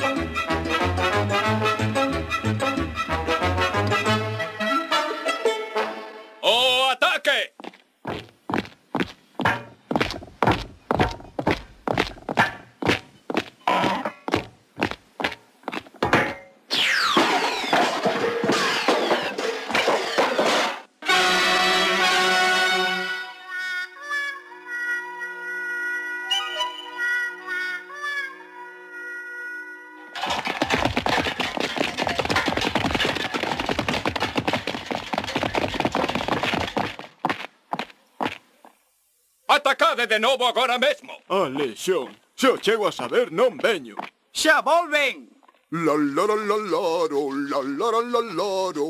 ¡Oh, ataque! Atacade de novo agora mesmo! A lesión. Se o chego a saber, non veño. ¡Xa volven! La la la la laro, la la la la laro.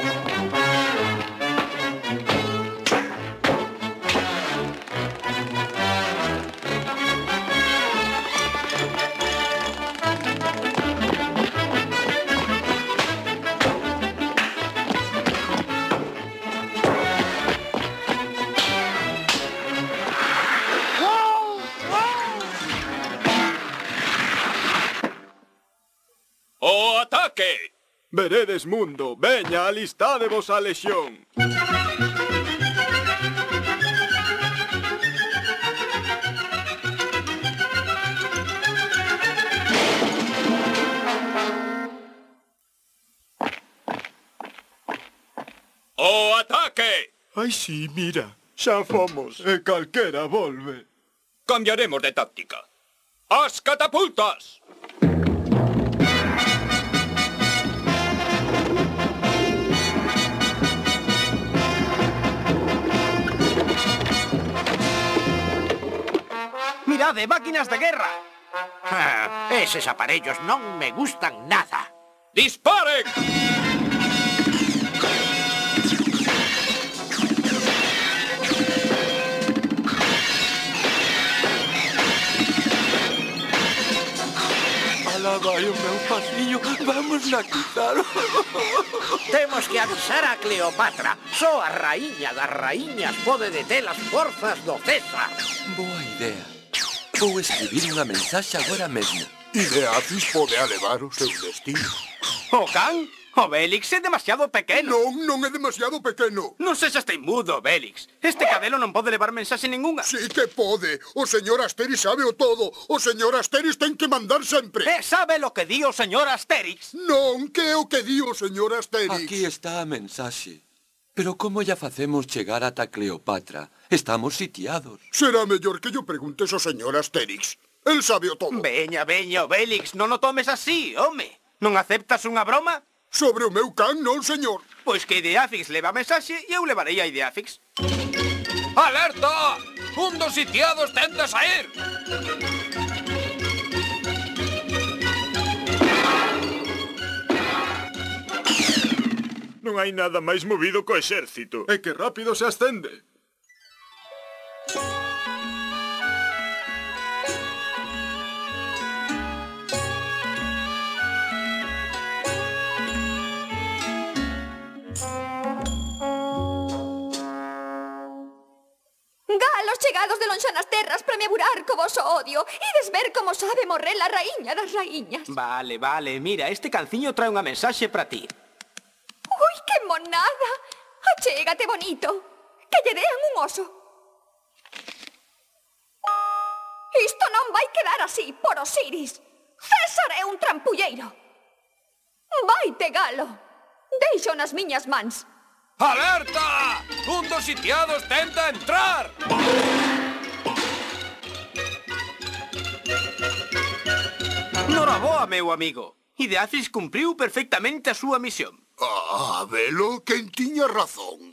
¡Oh, ataque! Veredes mundo, veña, alistádevos a lesión. ¡Oh, ataque! Ai, sí, mira, xa fomos, e calquera volve. Cambiaremos de táctica. ¡As catapultas! Mirade, máquinas de guerra! Eses aparellos non me gustan nada. ¡Disparen! Alá vai o meu pasillo, vamos na quitaro. Temos que avisar a Cleopatra. Só a raíña das raíñas pode deter as forzas do César. Boa idea. Vou escribir unha mensaxe agora mesmo. Ideafis pode alevar o seu destino. O can? O Bélix é demasiado pequeno. Non, non é demasiado pequeno. Non sexas teimudo, Bélix. Este cadelo non pode levar mensaxe ningunha. Sí que pode. O señor Asterix sabe o todo. O señor Asterix ten que mandar sempre. Sabe lo que di o señor Asterix? Non, que é o que di o señor Asterix? Aquí está a mensaxe. Pero como lla facemos chegar ata Cleopatra? Estamos sitiados. Será mellor que yo preguntes ao señor Asterix. El sabe o todo. Veña, veña, Bélix, non o tomes así, home. Non aceptas unha broma? Sobre o meu can, non, señor. Pois que Ideafix leva a mensaxe e eu levarei a Ideafix. ¡Alerta! ¡Un dos sitiados tenta sair! Non hai nada máis movido co exército. E que rápido se ascende. Galos chegados de lonxanas terras para me aburar co voso odio. Ides ver como sabe morrer a raíña das raíñas. Vale, vale, mira, este canciño trae unha mensaxe para ti. Ui, que monada. Achégate bonito. Que lle dean un oso. Isto non vai quedar así, por Osiris. César é un trampulleiro. Vaite, galo. Deixo nas miñas mans. ¡Alerta! ¡Un dos sitiados tenta entrar! Noraboa, meu amigo. Ideafix cumpriu perfectamente a súa misión. Ah, velo, quen tiña razón.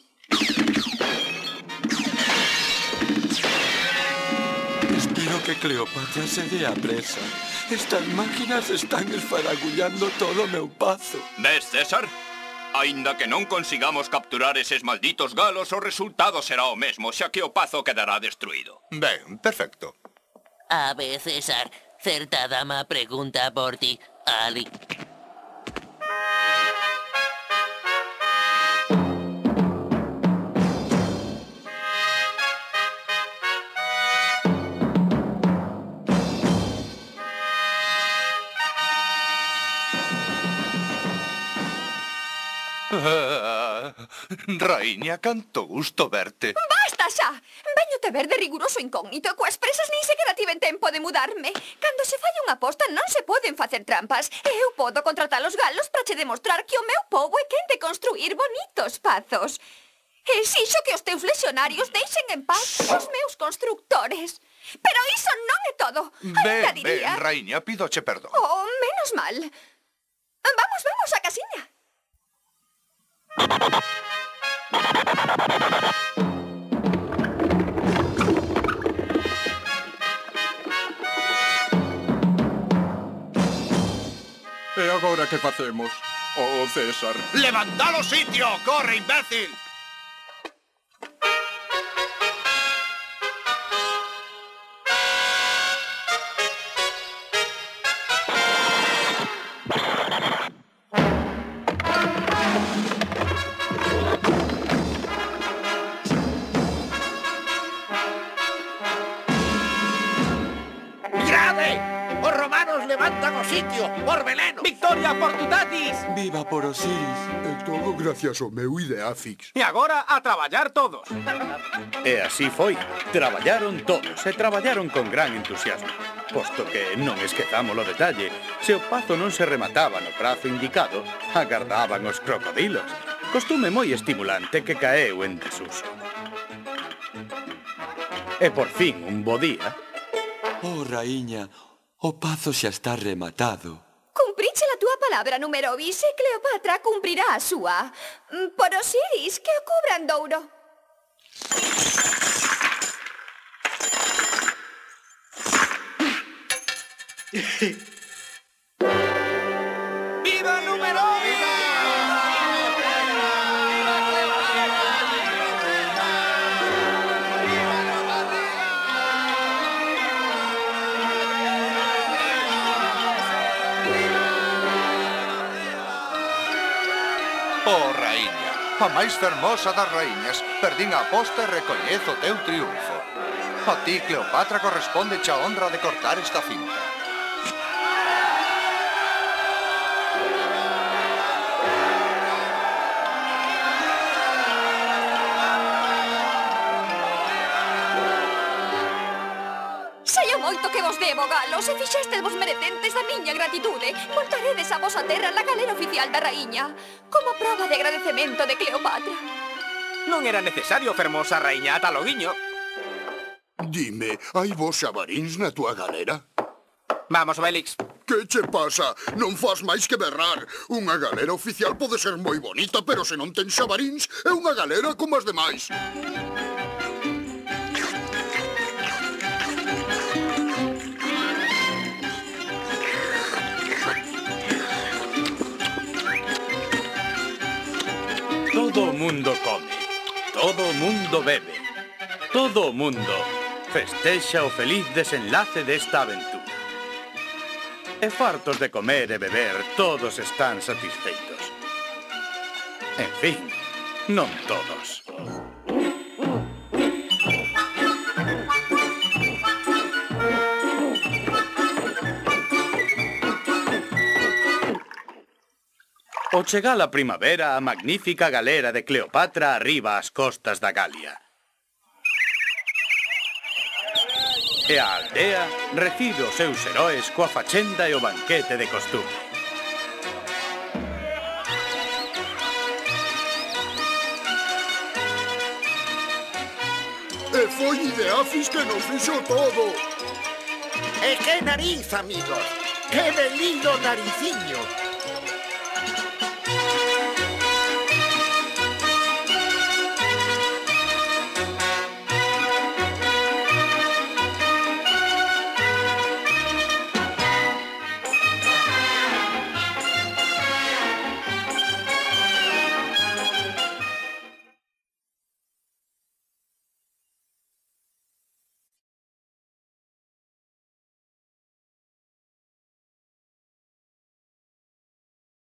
Espero que Cleopatra se dé a presa. Estas máquinas están esfaragullando todo o meu pazo. Ves, César? Aínda que non consigamos capturar eses malditos galos, o resultado será o mesmo, xa que o pazo quedará destruído. Ben, perfecto. A ver, César, certa dama pregunta por ti, Ali. Raíña, canto gusto verte. Basta xa! Veñote ver de riguroso incógnito, coas presas nin sequera tiven tempo de mudarme. Cando se falla unha aposta non se poden facer trampas. E eu podo contratar os galos para che demostrar que o meu pobo é quen de construir bonitos pazos. Exixo que os teus lexionarios deixen en paz os meus constructores. Pero iso non é todo. Ben, Raíña, pídoche perdón. Oh, menos mal. Vamos á casiña. E agora que facemos? Oh, César. ¡Levantad o sitio! ¡Corre, imbécil! Levantan o sitio, por veneno. ¡Victoria por Tutatis! Viva por Osiris. E todo gracias ao meu Ideafix. E agora a traballar todos. E así foi. Traballaron todos e traballaron con gran entusiasmo. Posto que non esquezamos o detalle, se o pazo non se remataba no prazo indicado, agardaban os crocodilos. Costume moi estimulante que caeu en desuso. E por fin, un bo día... Oh, Raíña, o pazo xa está rematado. Cumpriche a túa palabra, Numerovis, e Cleopatra cumprirá a súa. Por Osiris, que o cubran douro. ¡Viva Numerovis! Oh, Raíña, a máis fermosa das raíñas, perdín a aposta e recoñezo o teu triunfo. A ti, Cleopatra, corresponde a honra de cortar esta cinta. Sei o moito que vos debo, galos, e fixestes vos merecentes da miña gratitude. Voltaredes a vosa terra na galera oficial da raíña, como prova de agradecemento de Cleopatra. Non era necesario, fermosa raíña, ata loguiño. Dime, hai vos xabaríns na túa galera? Vamos, Bélix. Que che pasa? Non fas máis que berrar. Unha galera oficial pode ser moi bonita, pero se non ten xabaríns, é unha galera como as demais. Todo o mundo come, todo o mundo bebe, todo o mundo festexa o feliz desenlace desta aventura. E fartos de comer e beber, todos están satisfeitos. En fin, non todos. Ao chegar a primavera, a magnífica galera de Cleopatra arriba ás costas da Galia. E a aldea recibe os seus heróis coa fachenda e o banquete de costume. E foi Ideafix que nos fixo todo. E que nariz, amigos. Que belido nariciño.